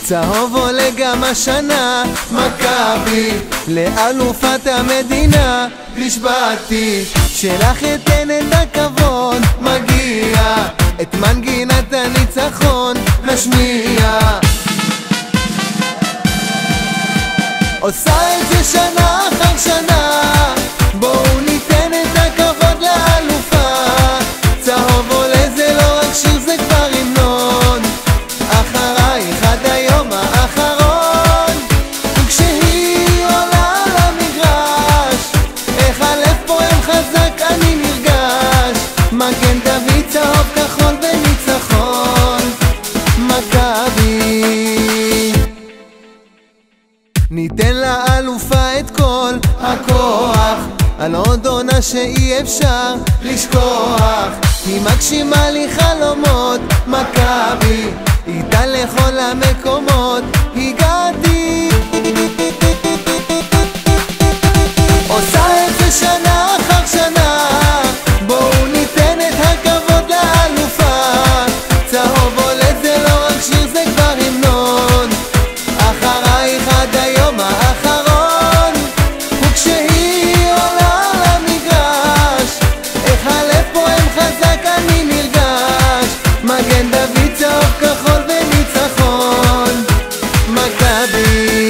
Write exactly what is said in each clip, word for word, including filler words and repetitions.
צהוב עולה גם השנה, מכבי לאלופת המדינה. נשבעתי שלך אתן את הכבוד, מגיע את מנגינת הניצחון נשמיע. עושה את זה שנה אחר שנה, בואו ניתן את הכבוד לאלופה. צהוב עולה זה לא רק שיר, זה כבר המנון. אחרייך עד היום האחרון, וכשהיא עולה למגרש, איך הלב פועם חזק אני נרגש. מגן דוד צהוב כחול בניצחון, מכבי. ניתן לאלופה את כל הכוח, על עוד עונה שאי אפשר לשכוח. היא מגשימה לי חלומות, מכבי איתה לכל המקומות הגעתי. עושה את זה שנה אחר שנה, בואו ניתן את הכבוד לאלופה. צהוב עולה זה לא רק שיר, זה כבר המנון. אחרייך עד היום האחרון, וכשהיא עולה למגרש, איך הלב פועם חזק אני נרגש. מגן דוד צהוב כחול בניצחון, מכבי.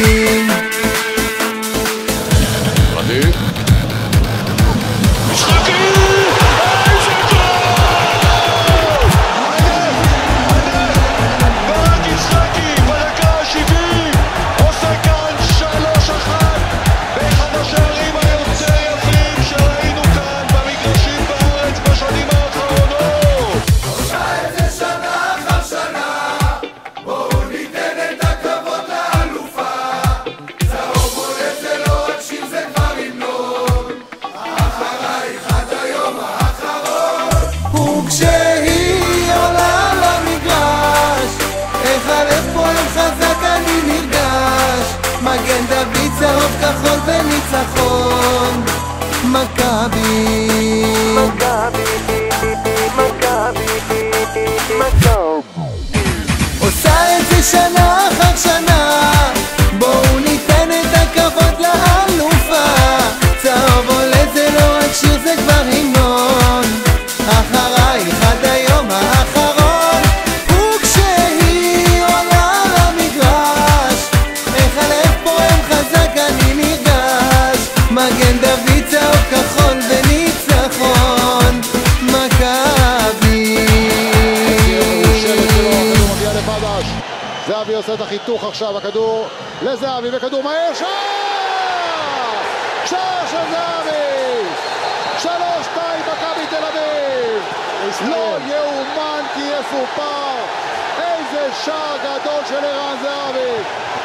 וכשהיא עולה למגרש, איך הלב פועם חזק אני נרגש. מגן דוד צהוב כחול בניצחון, מכבי. עושה את זה שנה אחר שנה, בואו ניתן את הכבוד לאלופה. צהוב עולה זה לא רק שיר, זה כבר המנון. אחרייך עד היום האחרון, וכשהיא עולה למגרש, איך הלב פועם חזק אני נרגש. מגן דוד צהוב כחול וניצחון, מכבי. זהבי עושה את החיתוך עכשיו, הכדור לזהבי וכדור מהר, שער! שער של זהבי! שלוש שתיים מכבי תל אביב. לא יאומן כי יסופר, איזה שער גדול של ערן זהבי.